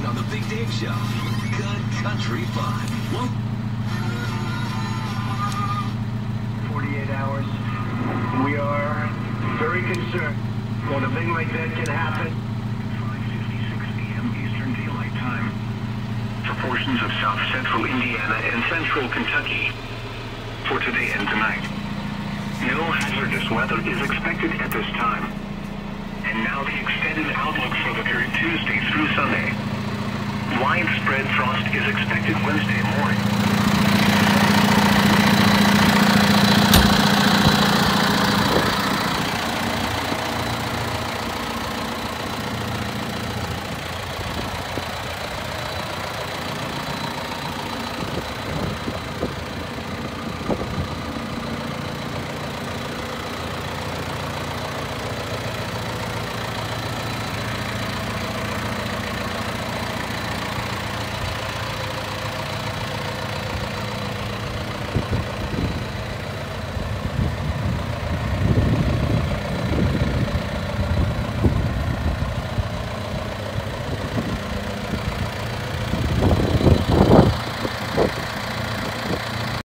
on the Big Dave Show. Good country fun. 48 hours. We are very concerned when a thing like that can happen. 5:56 p.m. Eastern Daylight Time. For portions of south central Indiana and central Kentucky for today and tonight. No hazardous weather is expected at this time. And now the extended outlook for the period Tuesday through Sunday. Widespread frost is expected Wednesday morning.